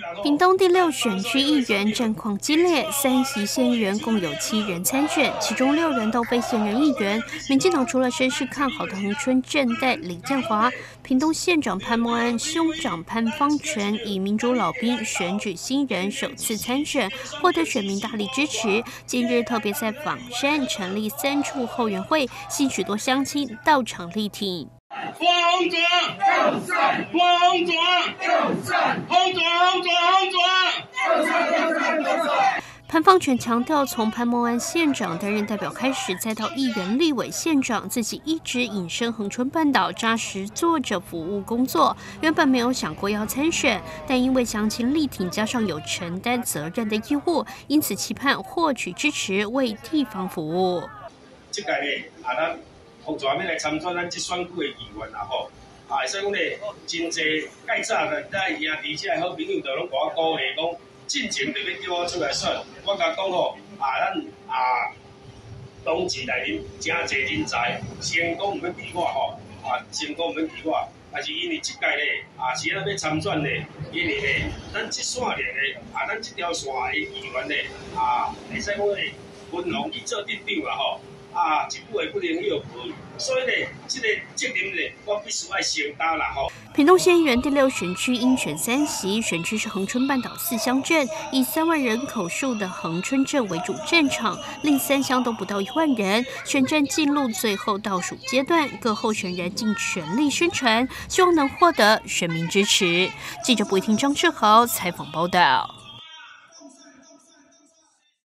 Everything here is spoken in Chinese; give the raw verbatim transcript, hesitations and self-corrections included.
屏东第六选区议员战况激烈，三席县议员共有七人参选，其中六人都非现任议员。民进党除了声势看好的恒春镇代李建华、屏东县长潘孟安、兄长潘方全以民主老兵选举新人首次参选，获得选民大力支持。近日特别在枋山成立三处后援会，吸引许多乡亲到场力挺。 黄庄，黄庄，黄庄，黄庄， 潘方全强调，从潘孟安县长担任代表开始，再到议员、立委、县长，自己一直隐身恒春半岛，扎实做着服务工作。原本没有想过要参选，但因为乡亲力挺，加上有承担责任的义务，因此期盼获取支持，为地方服务。 这届咧，啊，咱方全要来参选咱这选区的议员啦吼，啊，会使讲咧，真侪介早的咱兄弟这好朋友就拢甲我鼓励讲。进前就要叫我出来选，我甲讲吼，啊，咱啊，党志内面真侪人才，成功唔免比我吼，啊，成功唔免比我，但是因为即届咧，啊，是咱要参选咧，因为咧，咱即线咧咧，啊，咱即条线的议员咧，啊，会使讲咧，分红去做镇长啦吼。啊，一步也不能有步，所以呢，这个责任呢，我必须要承担啦吼。 屏东县议员第六选区应选三席，选区是恒春半岛四乡镇，以三万人口数的恒春镇为主战场，另三乡都不到一万人。选战进入最后倒数阶段，各候选人尽全力宣传，希望能获得选民支持。记者不一听张志豪采访报道。